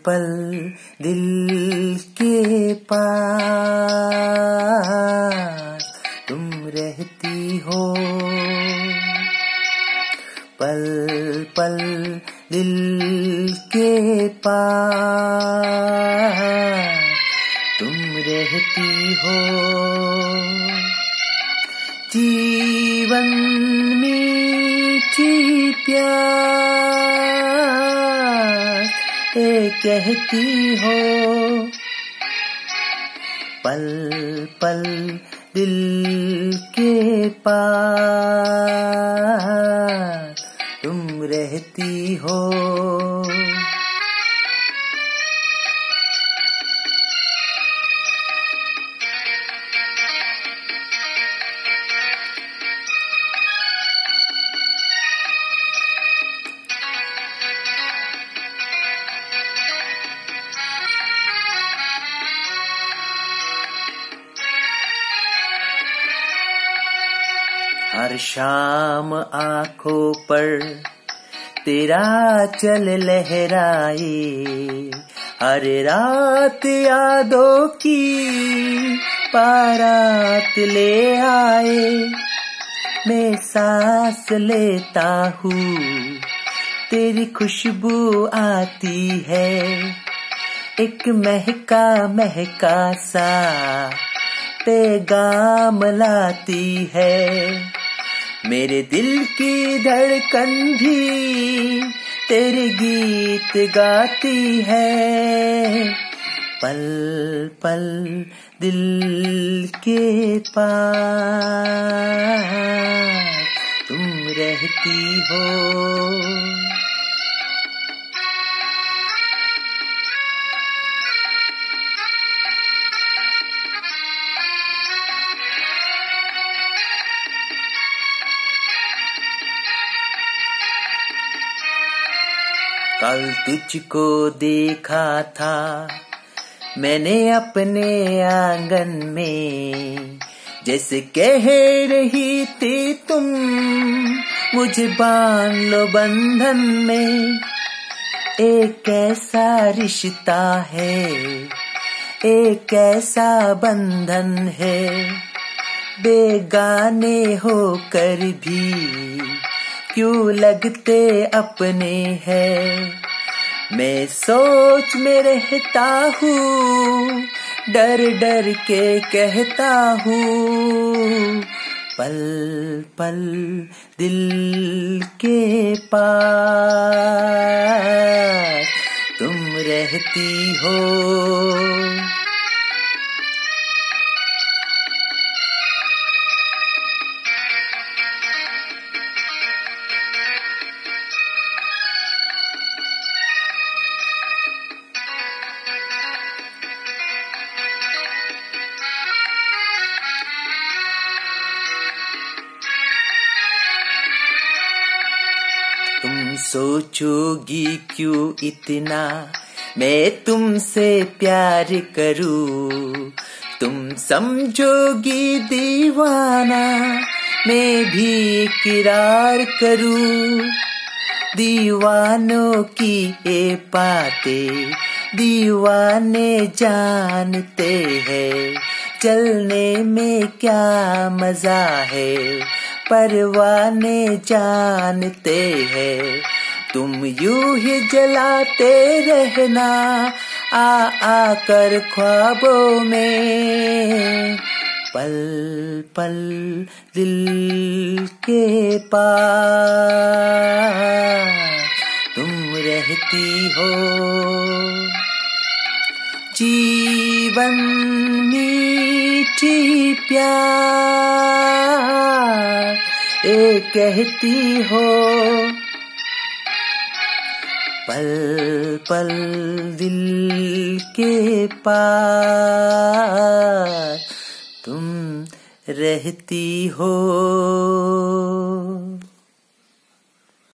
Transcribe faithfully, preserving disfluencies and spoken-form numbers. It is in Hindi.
पल दिल के पास तुम रहती हो, पल पल दिल के पास तुम रहती हो। जीवन मीठी प्यास ये कहती हो, पल पल दिल के पास तुम रहती हो। हर शाम आँखों पर तेरा चल लहराए, हर रात यादों की बारात ले आए। मैं सांस लेता हूँ तेरी खुशबू आती है, एक महका महका सा पैगाम लाती है। मेरे दिल की धड़कन भी तेरे गीत गाती है, पल पल दिल के पास तुम रहती हो। कल तुझको देखा था मैंने अपने आंगन में, जैसे कह रही थी तुम मुझे बांध लो बंधन में। एक ऐसा रिश्ता है, एक ऐसा बंधन है, बेगाने होकर भी क्यों लगते अपने हैं। मैं सोच में रहता हूँ, डर डर के कहता हूँ, पल पल दिल के पास तुम रहती हो। तुम सोचोगी क्यों इतना मैं तुमसे प्यार करूं, तुम समझोगी दीवाना मैं भी इकरार करूं। दीवानों की ये बातें दीवाने जानते हैं, चलने में क्या मजा है परवाने जानते हैं। तुम यूं ही जलाते रहना आ आकर ख्वाबों में, पल पल दिल के पास तुम रहती हो। जीवन मीठी प्यार ये कहती हो, पल पल दिल के पास तुम रहती हो।